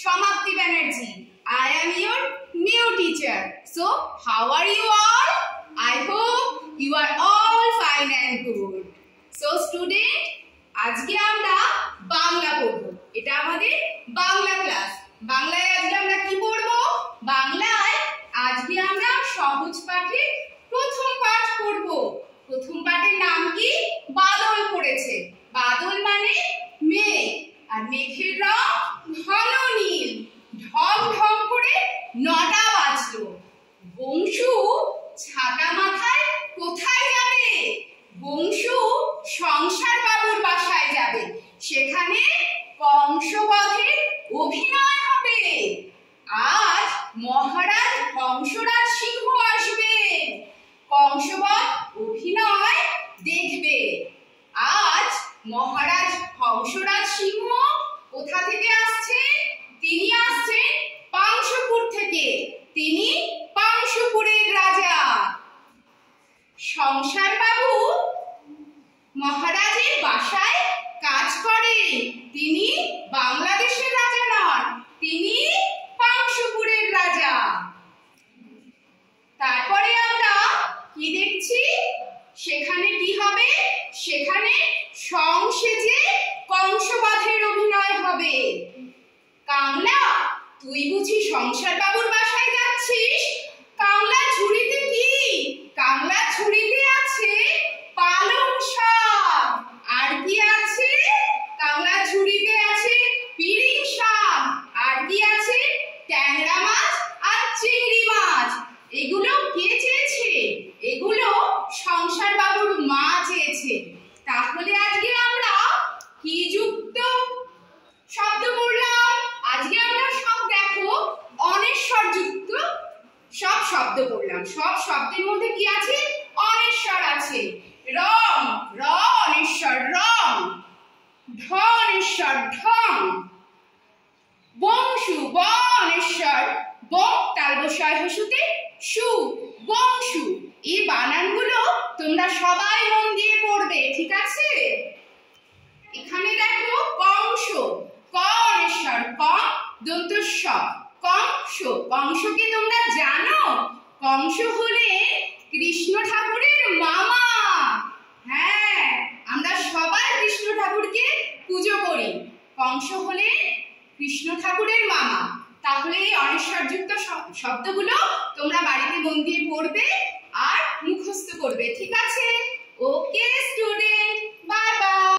Samapti Banerjee. I am your new teacher. So, how are you all? I hope you are all fine and good. So, student, আজকে আমরা বাংলা পড়ব। এটা আমাদের Bangla class. বাংলায় আজকে আমরা কি পড়ব? বাংলায় আজকে আমরা সহজ পাঠের প্রথম পাঠ পড়ব। প্রথম পাঠের নাম কি? বাদল পড়েছে। বাদল মানে মেঘ, আর মেঘের রং ঘন নীল। ঢং ঢং করে 9টা বাজলো। বংশু ছাতা মাথায় কোথায় যাবে? বংশু সংসার বাবুর বাসায় যাবে। সেখানে কংসবধের অভিনয় হবে। আজ মহারাজ হংসরাজ সিংহ আসবে। কংসবধ অভিনয় দেখবে। আজ মহারাজ হংসরাজ সিংহ কোথা থেকে আসছেন? তিনি আসছেন পাংশুপুর থেকে। তিনি পাংশুপুরের রাজা। সংসার বাবু মহারাজের বাসায় কাজ করেন। তিনি বাংলাদেশের রাজা নন, তিনি পাংশুপুরের রাজা। তারপরে আমরা কি দেখছি? সেখানে কি হবে? সেখানে সংসেজে কংসবধের অভিনয় হবে। কাংলা, তুই বুঝি সংসার বাবুর বাসায় যাচ্ছিস? কাংলা ঝুড়িতে কি? কাংলা ঝুড়িতে আছে পালং শাক। আর কি আছে? কাংলা ঝুড়িতে আছে পিরিং শাক। আর কি আছে? ট্যাংরা মাছ আর চিংড়ি মাছ। এগুলো কে চেয়েছে? এগুলো সংসার বাবুর মা চেয়েছে। তাহলে আজকে আমরা কি যুক্ত শব্দ পড়লাম? আজকে আমরা সব দেখো অনেশ্বর যুক্ত সব শব্দ পড়লাম। সব শব্দের মধ্যে কি আছে? অনেশ্বর আছে। রং, র অনেশ্বর রং। ঢ অনেশ্বর ঢং। বংশু, ব অনেশ্বর ব তালবস্যয় হসুতে সু, বংশু। এই বানানগুলো তোমরা সবাই মন দিয়ে পড়বে, ঠিক আছে? এখানে দেখো কংস, ক অনেশ্বর ক দন্ত স, কংস। কংসকে তোমরা জানো? কংস হলেন কৃষ্ণ ঠাকুরের মামা। হ্যাঁ, আমরা সবাই কৃষ্ণ ঠাকুরকে পুজো করি। কংস হলেন কৃষ্ণ ঠাকুরের মামা। তাহলে এই অনেশ্বরযুক্ত শব্দগুলো তোমরা বাড়িতে মন দিয়ে পড়বে আর মুখস্থ করবে, ঠিক আছে? ওকে।